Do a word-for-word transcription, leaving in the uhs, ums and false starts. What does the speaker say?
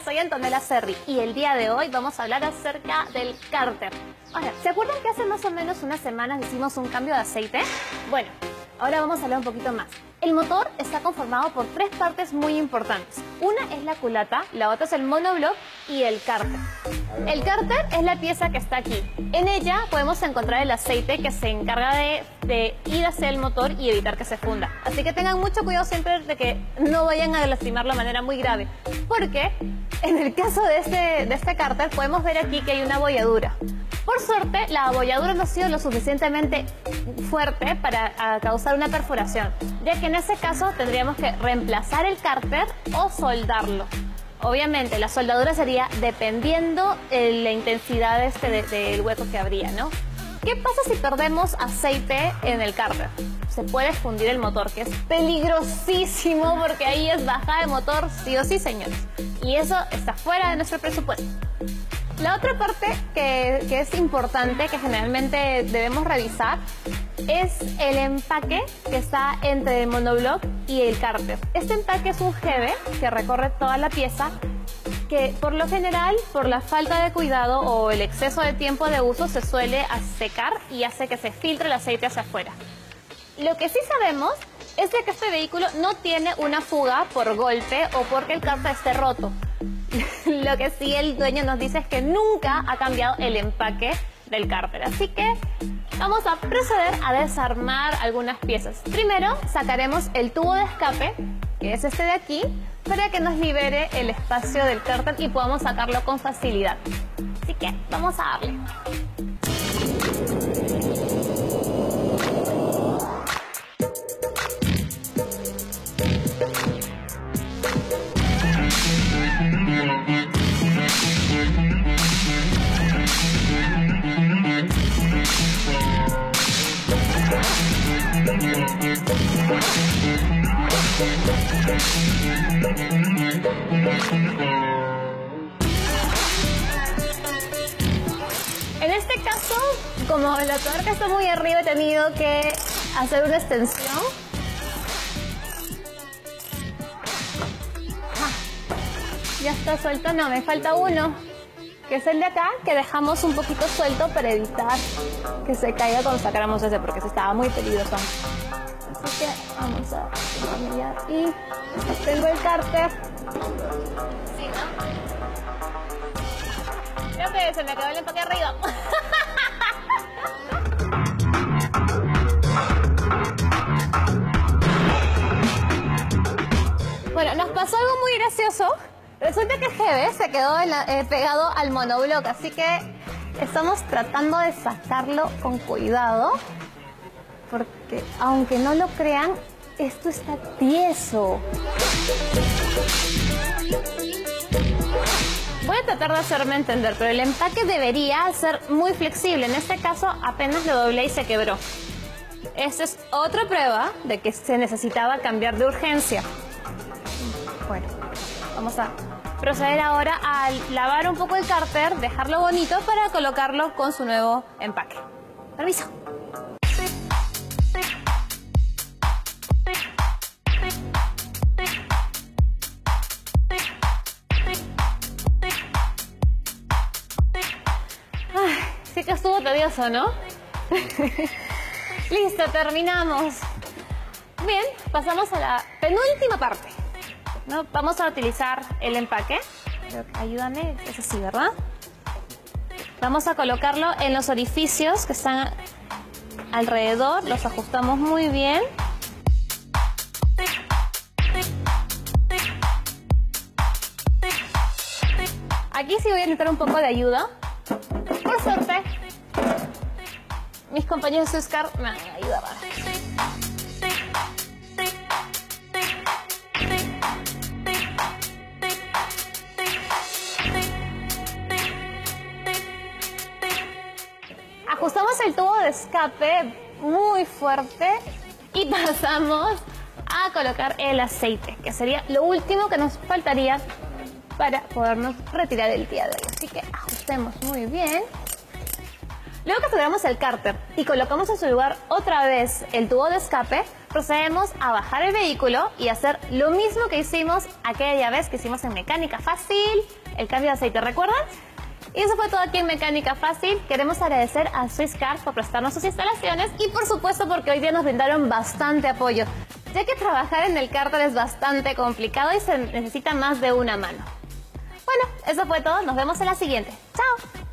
soy Antonella Cerri y el día de hoy vamos a hablar acerca del cárter. Ahora, ¿se acuerdan que hace más o menos unas semanas hicimos un cambio de aceite? Bueno, ahora vamos a hablar un poquito más. El motor está conformado por tres partes muy importantes. Una es la culata, la otra es el monobloc y el cárter. El cárter es la pieza que está aquí. En ella podemos encontrar el aceite que se encarga de, de ir hacia el motor y evitar que se funda. Así que tengan mucho cuidado siempre de que no vayan a lastimarlo de manera muy grave. Porque en el caso de este, de este cárter podemos ver aquí que hay una abolladura. Por suerte, la abolladura no ha sido lo suficientemente fuerte para a, causar una perforación, ya que en ese caso tendríamos que reemplazar el cárter o soldarlo. Obviamente, la soldadura sería dependiendo de la intensidad de este, de, del hueco que habría, ¿no? ¿Qué pasa si perdemos aceite en el cárter? Se puede fundir el motor, que es peligrosísimo porque ahí es bajada de motor sí o sí, señores. Y eso está fuera de nuestro presupuesto. La otra parte que, que es importante, que generalmente debemos revisar, es el empaque que está entre el monobloc y el cárter. Este empaque es un G B que recorre toda la pieza, que por lo general, por la falta de cuidado o el exceso de tiempo de uso, se suele secar y hace que se filtre el aceite hacia afuera. Lo que sí sabemos es de que este vehículo no tiene una fuga por golpe o porque el cárter esté roto. Lo que sí el dueño nos dice es que nunca ha cambiado el empaque del cárter. Así que vamos a proceder a desarmar algunas piezas. Primero sacaremos el tubo de escape, que es este de aquí, para que nos libere el espacio del cárter y podamos sacarlo con facilidad. Así que vamos a darle. En este caso, como la tuerca está muy arriba, he tenido que hacer una extensión. Ah, ya está suelto, no, me falta uno, que es el de acá, que dejamos un poquito suelto para evitar que se caiga cuando sacáramos ese, porque se estaba muy peligroso. Así que vamos a cambiar y tengo el cárter. Sí, ¿no? Creo que se me quedó el empaque arriba. Bueno, nos pasó algo muy gracioso. Resulta que el G B se quedó en la, eh, pegado al monobloc, así que estamos tratando de sacarlo con cuidado, porque aunque no lo crean, esto está tieso. Voy a tratar de hacerme entender, pero el empaque debería ser muy flexible. En este caso apenas lo doblé y se quebró. Esta es otra prueba de que se necesitaba cambiar de urgencia. Bueno, vamos a proceder ahora a lavar un poco el cárter, dejarlo bonito para colocarlo con su nuevo empaque. Permiso. Ay, sí que estuvo tedioso, ¿no? Listo, terminamos. Bien, pasamos a la penúltima parte, ¿no? Vamos a utilizar el empaque. Ayúdame, es así, ¿verdad? Vamos a colocarlo en los orificios que están alrededor. Los ajustamos muy bien. Aquí sí voy a necesitar un poco de ayuda. Por suerte, mis compañeros de Oscar me van a ayudar. Ajustamos el tubo de escape muy fuerte y pasamos a colocar el aceite, que sería lo último que nos faltaría para podernos retirar el día de hoy. Así que ajustemos muy bien. Luego que aseguramos el cárter y colocamos en su lugar otra vez el tubo de escape, procedemos a bajar el vehículo y hacer lo mismo que hicimos aquella vez que hicimos en Mecánica Fácil, el cambio de aceite, ¿recuerdan? Y eso fue todo aquí en Mecánica Fácil. Queremos agradecer a Swiss Cars por prestarnos sus instalaciones y por supuesto porque hoy día nos brindaron bastante apoyo, ya que trabajar en el cárter es bastante complicado y se necesita más de una mano. Bueno, eso fue todo. Nos vemos en la siguiente. ¡Chao!